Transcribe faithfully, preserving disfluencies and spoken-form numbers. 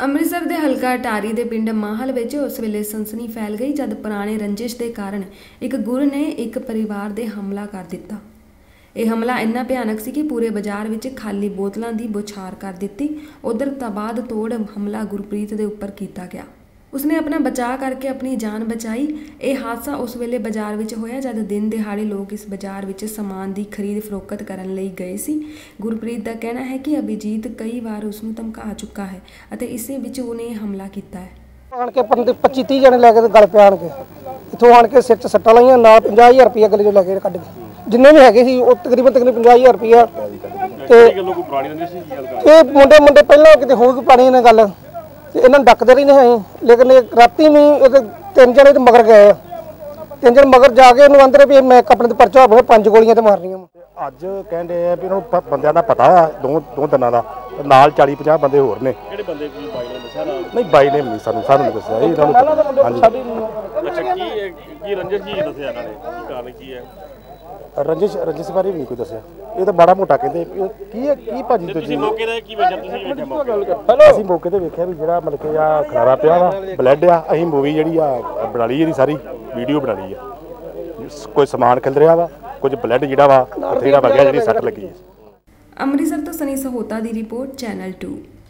ਅੰਮ੍ਰਿਤਸਰ ਦੇ ਹਲਕਾ ਅਟਾਰੀ ਦੇ ਪਿੰਡ ਮਾਹਲ ਵਿੱਚ ਉਸ ਵੇਲੇ ਸਨਸਨੀ ਫੈਲ ਗਈ ਜਦ ਪੁਰਾਣੇ ਰੰਜਿਸ਼ ਦੇ ਕਾਰਨ ਇੱਕ ਗੁਰ ਨੇ ਇੱਕ ਪਰਿਵਾਰ ਦੇ ਹਮਲਾ ਕਰ ਦਿੱਤਾ। ਇਹ ਹਮਲਾ ਇੰਨਾ ਭਿਆਨਕ ਸੀ ਕਿ ਪੂਰੇ ਬਾਜ਼ਾਰ ਵਿੱਚ ਖਾਲੀ ਬੋਤਲਾਂ ਦੀ ਬੁਛਾਰ ਕਰ ਦਿੱਤੀ। ਉਧਰ ਤਬਾਦ ਤੋੜ ਹਮਲਾ ਗੁਰਪ੍ਰੀਤ ਦੇ ਉੱਪਰ ਕੀਤਾ ਗਿਆ। ਉਸਨੇ ਆਪਣਾ ਬਚਾਅ ਕਰਕੇ ਆਪਣੀ ਜਾਨ ਬਚਾਈ। ਇਹ ਹਾਦਸਾ ਉਸ ਵੇਲੇ ਬਾਜ਼ਾਰ ਵਿੱਚ ਹੋਇਆ ਜਦ ਦਿਨ ਦਿਹਾੜੇ ਲੋਕ ਇਸ ਬਾਜ਼ਾਰ ਵਿੱਚ ਸਮਾਨ ਦੀ ਖਰੀਦ ਫਰੋਖਤ ਕਰਨ ਲਈ ਗਏ ਸੀ। ਗੁਰਪ੍ਰੀਤ ਦਾ ਕਹਿਣਾ ਹੈ ਕਿ ਅਭਿਜੀਤ ਕਈ ਵਾਰ ਉਸ ਨੂੰ ਧਮਕਾ ਚੁੱਕਾ ਹੈ ਅਤੇ ਇਸੇ ਵਿੱਚ ਉਹਨੇ ਹਮਲਾ ਕੀਤਾ ਹੈ। ਆਣ ਕੇ ਪੱਚੀ ਤੀਹ ਜਣੇ ਲੈ ਕੇ ਗਲ ਪਿਆ ਆਣ ਕੇ ਇੱਥੋਂ ਆਣ ਕੇ ਸਿਰ 'ਚ ਸੱਟਾਂ ਲਾਈਆਂ ਨਾਲ ਪੰਜਾਹ ਹਜ਼ਾਰ ਰੁਪਇਆ ਗਲੇ 'ਚੋਂ ਲੈ ਕੇ ਕੱਢ ਕੇ ਜਿੰਨੇ ਵੀ ਹੈਗੇ ਸੀ ਉਹ ਤਕਰੀਬਨ ਤਕਰੀਬਨ ਪੰਜਾਹ ਹਜ਼ਾਰ ਰੁਪਇਆ। ਤੇ ਇਹ ਮੁੰਡੇ ਮੁੰਡੇ ਪਹਿਲਾਂ ਕਿਤੇ ਹੋ ਗਈ ਪਾਣੀ ਨਾਲ ਗੱਲ ਤੇ ਇਹਨਾਂ ਨੂੰ ਡੱਕਦੇ ਰਹੀ ਨਹੀਂ ਲੇਕਿਨ ਰਾਤੀ ਵੀ ਇਹਦੇ ਤਿੰਨ ਜਣੇ ਤੇ ਮਗਰ ਗਏ ਆ। ਤਿੰਨ ਜਣੇ ਮਗਰ ਜਾ ਕੇ ਇਹਨੂੰ ਅੰਦਰ ਵੀ ਮੈਂ ਆਪਣੇ ਤੇ ਪਰਚਾ ਹੋਵੇ ਪੰਜ ਗੋਲੀਆਂ ਤੇ ਮਾਰਨੀਆਂ। ਅੱਜ ਕਹਿੰਦੇ ਆ ਵੀ ਇਹਨਾਂ ਨੂੰ ਬੰਦਿਆਂ ਦਾ ਪਤਾ ਆ ਦੋ ਦੋ ਦਿਨਾਂ ਦਾ ਨਾਲ ਚਾਲੀ ਪੰਜਾਹ ਬੰਦੇ ਹੋਰ ਨੇ। ਕਿਹੜੇ ਬੰਦੇ ਕੀ ਬਾਈ ਨੇ ਦੱਸਿਆ ਨਾ? ਨਹੀਂ ਬਾਈ ਨੇ ਨਹੀਂ ਸਾਨੂੰ ਸਾਨੂੰ ਨਹੀਂ ਦੱਸਿਆ ਇਹਨਾਂ ਨੂੰ। ਹਾਂਜੀ ਅੱਛਾ ਕੀ ਕੀ ਰੰਜਿਸ਼ ਕੀ ਦੱਸਿਆ ਇਹਨਾਂ ਨੇ ਕੀ ਕਾਰਨ ਕੀ ਹੈ? ਰੰਜਿਸ਼ ਰੰਜਿਸ਼ ਬਾਰੇ ਵੀ ਨਹੀਂ ਕੋਈ ਦੱਸਿਆ। ਇਹ ਤਾਂ ਬੜਾ ਮੋਟਾ ਕਹਿੰਦੇ ਕੀ ਹੈ ਕੀ ਭਾਜੀ ਤੁਸੀਂ ਮੌਕੇ ਤੇ ਕੀ ਵੇਖਿਆ? ਤੁਸੀਂ ਵੇਖਿਆ ਮੌਕੇ? ਅਸੀਂ ਮੌਕੇ ਤੇ ਵੇਖਿਆ ਵੀ ਜਿਹੜਾ ਮਤਲਬ ਕਿ ਆ ਖਲਾਰਾ ਪਿਆ ਵਾ ਬਲੱਡ ਆ। ਅਸੀਂ ਮੂਵੀ ਜਿਹੜੀ ਆ ਬਣਾ ਲਈ ਇਹਦੀ ਸਾਰੀ ਵੀਡੀਓ ਬਣਾ ਲਈ ਆ। ਕੋਈ ਸਮਾਨ ਖਿਲ ਰਿਹਾ ਵਾ ਕੁਝ ਬਲੱਡ ਜਿਹੜਾ ਵਾ ਜਿਹੜਾ ਵਗਿਆ ਜਿਹੜੀ ਸੱਟ ਲੱਗੀ ਹੈ। ਅੰਮ੍ਰਿਤਸਰ ਤੋਂ ਸਨੀ ਸਹੋਤਾ ਦੀ ਰਿਪੋਰਟ ਚੈਨਲ ਟੂ।